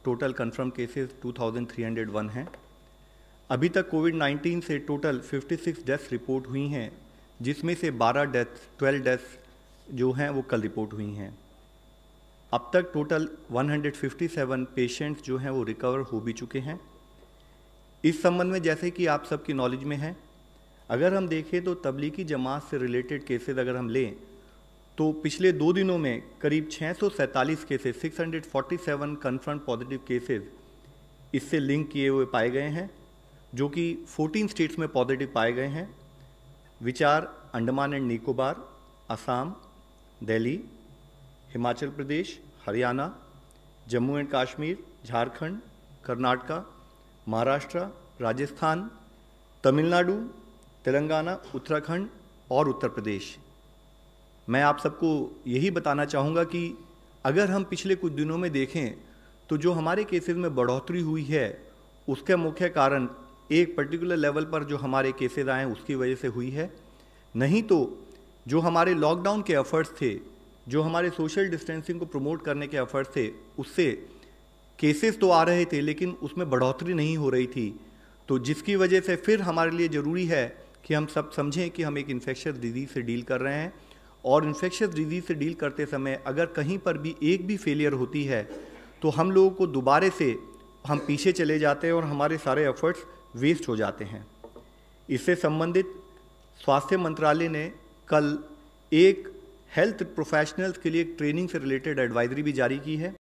Total confirm cases 2301 हैं। अभी तक कोविड-19 से टोटल 56 डेथ्स रिपोर्ट हुई हैं, जिसमें से 12 डेथ्स जो हैं वो कल रिपोर्ट हुई हैं। अब तक टोटल 157 पेशेंट्स जो हैं वो रिकवर हो भी चुके हैं। इस संबंध में जैसे कि आप सबकी नॉलेज में है, अगर हम देखें तो तबलीगी जमात से रिलेटेड केसेस अगर हम लें तो पिछले 2 दिनों में करीब 647 केसेस 647 कन्फर्म पॉजिटिव केसेस इससे लिंक किए हुए पाए गए हैं, जो कि 14 स्टेट्स में पॉजिटिव पाए गए हैं, which are Andaman and Nicobar, Assam, Delhi, Himachal Pradesh, Haryana, Jammu and Kashmir, Jharkhand, Karnataka, Maharashtra, Rajasthan, Tamil Nadu, Telangana, Uttarakhand और उत्तर प्रदेश। मैं आप सबको यही बताना चाहूँगा कि अगर हम पिछले कुछ दिनों में देखें तो जो हमारे केसेस में बढ़ोतरी हुई है उसका मुख्य कारण एक पर्टिकुलर लेवल पर जो हमारे केसेस आए हैं उसकी वजह से हुई है। नहीं तो जो हमारे लॉकडाउन के एफर्ट्स थे, जो हमारे सोशल डिस्टेंसिंग को प्रमोट करने के एफर्ट्स थे, उससे केसेस तो आ रहे थे लेकिन उसमें बढ़ोतरी नहीं हो रही थी। तो जिसकी वजह से फिर हमारे लिए ज़रूरी है कि हम सब समझें कि हम एक इन्फेक्शियस डिजीज़ से डील कर रहे हैं, और इन्फेक्शियस डिजीज़ से डील करते समय अगर कहीं पर भी एक भी फेलियर होती है तो हम लोगों को दोबारे से हम पीछे चले जाते हैं और हमारे सारे एफर्ट्स वेस्ट हो जाते हैं। इससे संबंधित स्वास्थ्य मंत्रालय ने कल एक हेल्थ प्रोफेशनल्स के लिए एक ट्रेनिंग से रिलेटेड एडवाइजरी भी जारी की है।